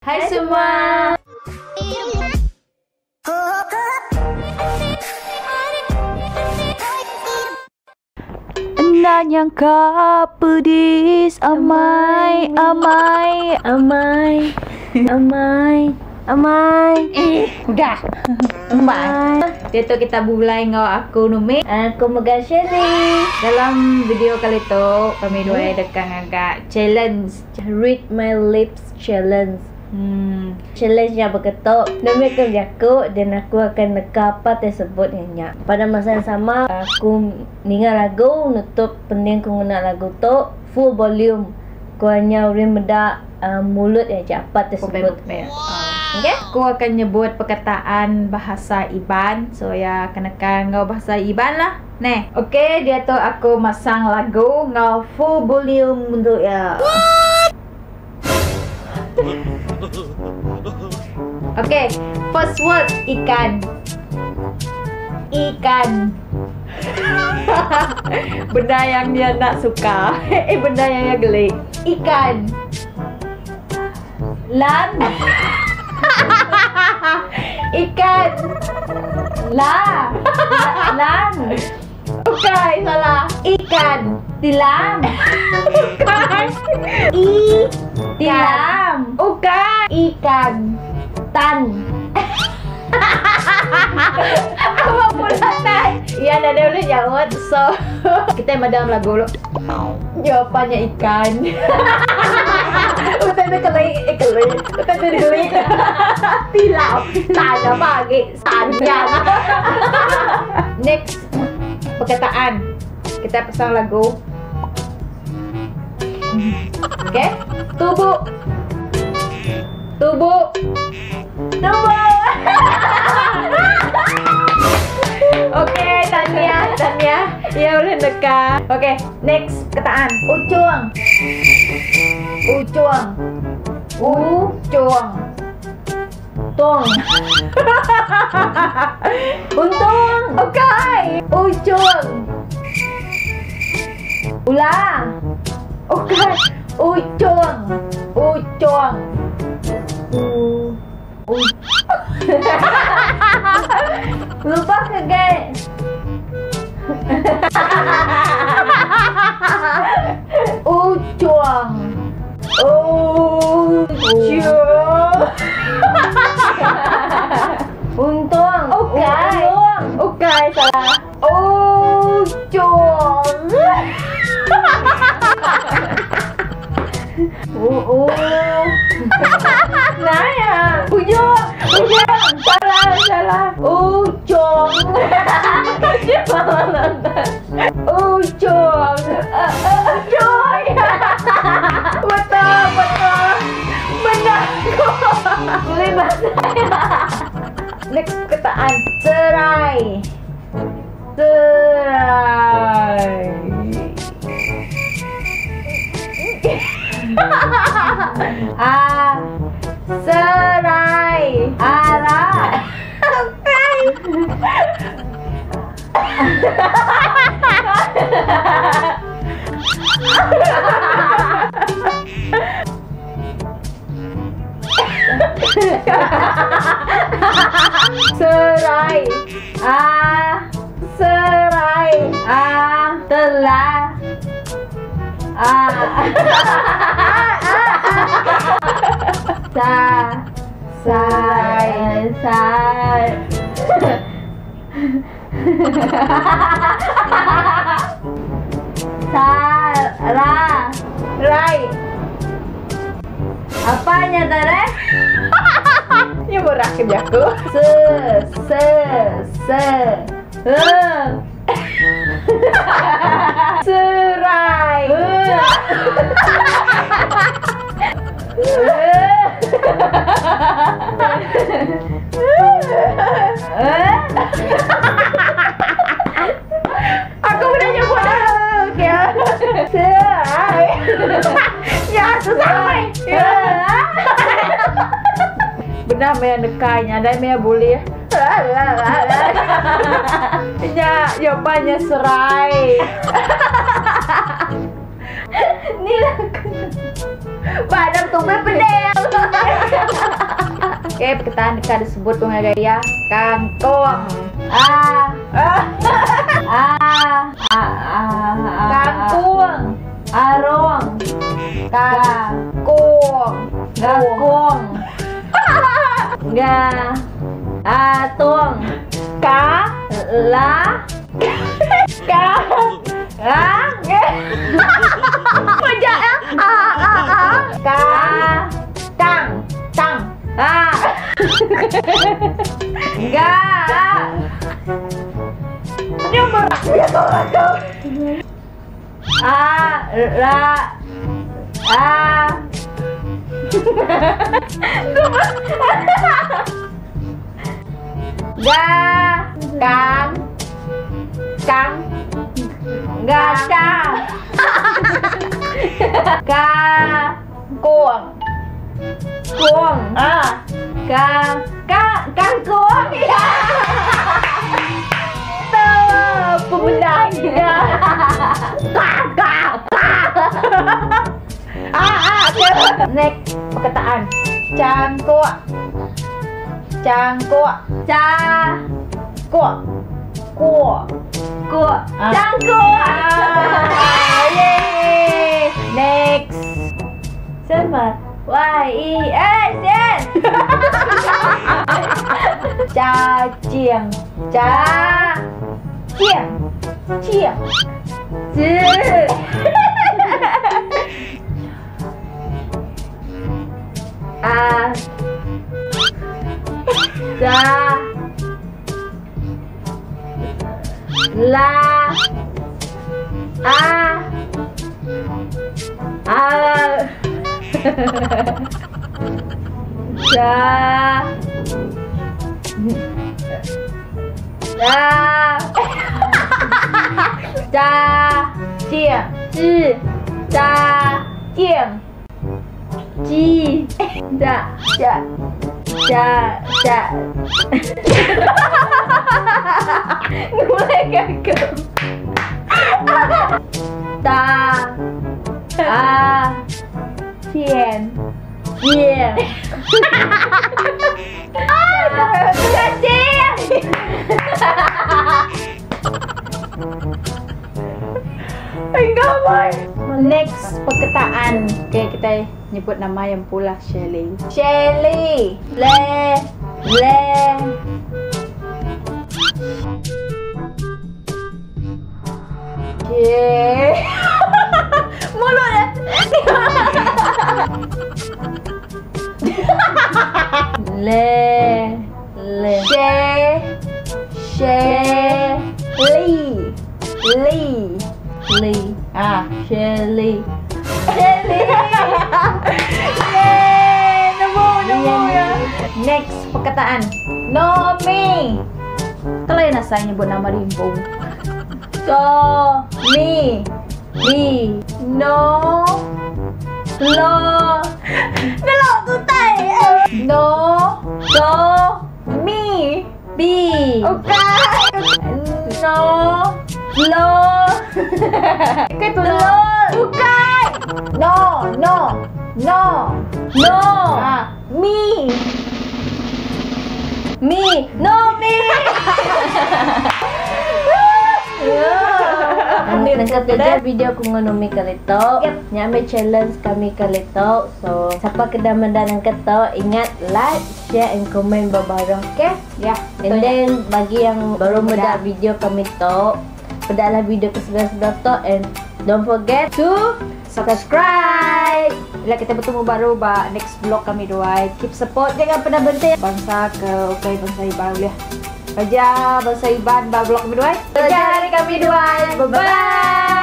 Hai semua. Nak nyangka pedis amai. Udah. Dia tu kita mulai ngau aku Numi. Aku Megan Sherry. Dalam video kali tu kami dua dekat agak challenge Read my lips challenge. Challenge yang berketuk. Numi akan berjakut dan aku akan neka apa tersebut nyanyi. Pada masa yang sama aku ningal lagu, nutup penting aku guna lagu tu full volume. Aku hanya urin benda mulut yang cepat tersebut. Okay? Aku akan nyebut perkataan bahasa Iban. So ya kenakan ngau bahasa Iban lah. Nih, okay, dia tu aku masang lagu ngau full volume untuk ya. Okay, first word ikan. Benda yang dia nak suka. Benda yang dia gelik. Ikan. Lan. Ikan. Lan. Okay, salah. Ikan. Tilam. Bukan. Tilam. Bukan. Ikan. Tan. Apa pula tan? Ya, dah boleh jawab. So, kita madam lagu dulu. Jawapannya ikan. Udah kelai. Tilam. Tanya pagi. Sanjang. Next perkataan. Kita pasang lagu. Okay. Tubuh. Okay, Tania. Ya boleh dekat. Okay, next perkataan. Ucuang. Tuang. Untung. Okay. Ucuang. Ulang. Okay. Ucuang. Lupa ke guys? Ucuang. Untung. Okay, salah. Ucuang. Naya. Ujung. Salah. Ucong. Betul. Benar. Boleh bahasa. Next perkataan. Serai. Serai. Alah. Serai. Telah. Salah. Rai. Apanya tadi? Ya murah kerjaku. Serai. Aku udah nyebut dah. Serai. Ya, susah. Benar maya dekanya, dan maya boleh. Ya, jawapannya serai. Ni lah. Padam tu pedel. Oke, perkataan dekat disebut dengan gaya kangkung. Kangkung. Arong. Kangkung. Gakung. Tuang. La. Pejak ya. Tang. Dia berat. Dia kau. Kangkung. Kangkung. Pemenangnya. Next perkataan cangkuk. Cangkuk. Yeay. Next. Sama. Y-E-S-N. Cacing. Mulai gagal. Next perkataan. Okay, kita nyebut nama yang pula Shelly. Mulutnya. Shelly. Nemu ya. Next perkataan Nomi. Kalau yang saya nyebut nama rimbung. Mi. No. Delok tu tai. No. Mi. Okay. No. Cái tu bukan. No. Nagkatadya video ko nga numi kalito. Nyame challenge kami kalito. So, siapa kedaman ng kato, ingat like, share, and comment babaro. Okay? Yeah. And then, bagi yang baru meda video kami to, pedalah video ke sebelah to, and don't forget to subscribe. Bila kita bertemu baru next vlog kami dua. Keep support, jangan pernah berhenti. Bangsa ke bangsa Iban boleh. Raja bangsa Iban vlog kami dua. Raja hari kami dua. Bye bye.